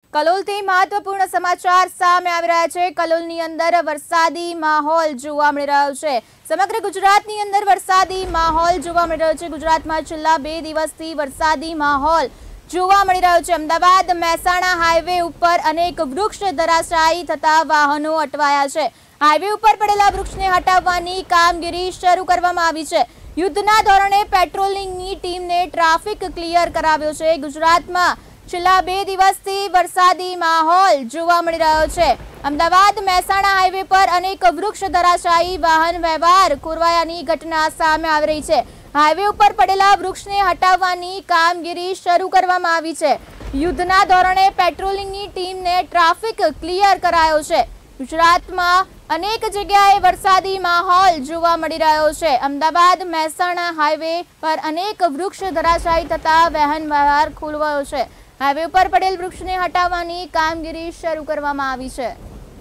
કલોલથી મહત્વપૂર્ણ સમાચાર સામે આવી રહ્યા છે। કલોલની અંદર વરસાદી માહોલ જોવા મળી રહ્યો છે। સમગ્ર ગુજરાતની અંદર વરસાદી માહોલ જોવા મળી રહ્યો છે। ગુજરાતમાં છેલ્લા 2 દિવસથી વરસાદી માહોલ જોવા મળી રહ્યો છે। અમદાવાદ મહેસાણા હાઈવે ઉપર અનેક વૃક્ષ ધરાશાયી થતા વાહનો અટવાયા છે। હાઈવે ઉપર પડેલા વૃક્ષને હટાવવાની કામગીરી શરૂ કરવામાં આવી છે। યુદ્ધના ધોરણે પેટ્રોલિંગની ટીમને ટ્રાફિક ક્લિયર કરાવ્યો છે। ગુજરાતમાં છેલ્લા 2 દિવસથી વરસાદી માહોલ જોવા મળી રહ્યો છે। અમદાવાદ મહેસાણા હાઈવે પર અનેક વૃક્ષ ધરાશાયી વાહન વ્યવહાર ખોરવાયાની ઘટના સામે આવી રહી છે। હાઈવે ઉપર પડેલા વૃક્ષને હટાવવાની કામગીરી શરૂ કરવામાં આવી છે। યુદ્ધના ધોરણે પેટ્રોલિંગની ટીમને ટ્રાફિક ક્લિયર કરાયો છે। ગુજરાતમાં અનેક જગ્યાએ વરસાદી માહોલ જોવા મળી રહ્યો છે। અમદાવાદ મહેસાણા હાઈવે પર અનેક વૃક્ષ ધરાશાયી થતા વાહન વ્યવહાર ખોરવાયો છે। હાઈવે ઉપર પડેલ વૃક્ષને હટાવવાની કામગીરી શરૂ કરવામાં આવી છે।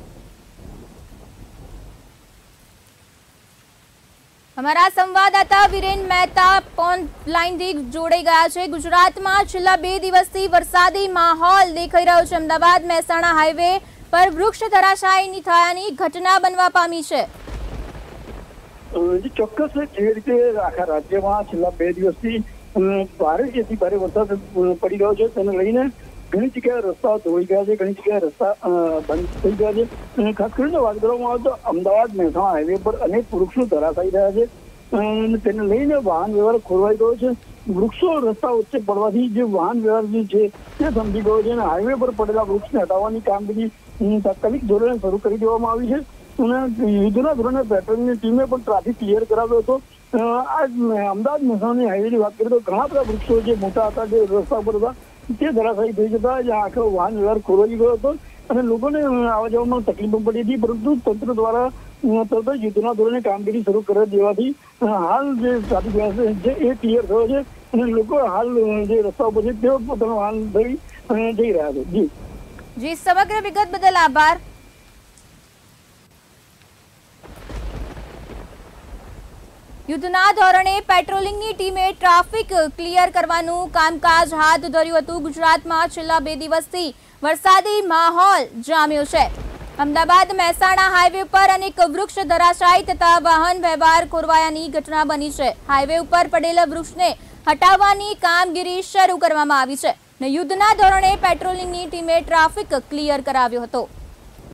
हमारा संवाददाता वीरेन मेहता फोन लाइन थी जोड़ाई गया है। गुजरात में छेल्ला 2 दिवसथी वरसादी माहौल देखाई रह्यो छे। अमदावाद महेसाणा हाईवे पर वृक्ष धराशायी थयानी घटना बनवा पामी छे। ચોક્કસ જે રીતે આખા રાજ્યમાં છેલ્લા 2 દિવસથી ભારેથી ભારે વરસાદ પડી રહ્યો છે તેને લઈને ઘણી જગ્યાએ રસ્તાઓ ધોઈ ગયા છે, ઘણી જગ્યાએ રસ્તા બંધ થઈ ગયા છે। ખાસ કરીને વાત કરવામાં આવે તો અમદાવાદ મહેસાણા હાઈવે પર અનેક વૃક્ષો ધરાશાયી રહ્યા છે। તેને લઈને વાહન વ્યવહાર ખોરવાઈ ગયો છે। વૃક્ષો રસ્તા વચ્ચે પડવાથી જે વાહન વ્યવહાર જે છે તે થંભી ગયો છે અને હાઈવે પર પડેલા વૃક્ષને હટાવવાની કામગીરી તાત્કાલિક ધોરણે શરૂ કરી દેવામાં આવી છે અને યુદ્ધના ધોરણે પેટ્રોલિંગની ટીમે પણ ટ્રાફિક ક્લિયર કરાવ્યો હતો। અમદાવાદ મહેસાણાની હાઈવેની વાત કરીએ તો ઘણા બધા વૃક્ષો જે મોટા હતા જે રસ્તા પર હતા તે ધરાશાયી થઈ જતા આખો વાહન વ્યવહાર ખોરવાઈ ગયો હતો અને લોકોને આવવા જવામાં તકલીફો પડી હતી, પરંતુ તંત્ર દ્વારા તરત જ યુદ્ધના ધોરણે કામગીરી શરૂ કરી દેવાથી હાલ જે ટ્રાફિક વ્યવસ્થા છે એ ક્લિયર થયો છે અને લોકો હાલ જે રસ્તા ઉપર છે તેઓ પોતાનો વાહન લઈ જઈ રહ્યા છે। જી સમગ્ર વિગત બદલ આભાર। યુદ્ધના ધોરણે પેટ્રોલિંગની ટીમે ટ્રાફિક ક્લિયર કરવાનું કામકાજ હાથ ધર્યું હતું। ગુજરાતમાં છેલ્લા 2 દિવસથી વરસાદી માહોલ જામ્યો છે। અમદાવાદ મહેસાણા હાઈવે પર અનેક વૃક્ષ ધરાશાયી થતા વાહન વ્યવહાર ખોરવાયાની ઘટના બની છે। હાઈવે ઉપર પડેલા વૃક્ષને હટાવવાની કામગીરી શરૂ કરવામાં આવી છે અને યુદ્ધના ધોરણે પેટ્રોલિંગની ટીમે ટ્રાફિક ક્લિયર કરાવ્યો હતો।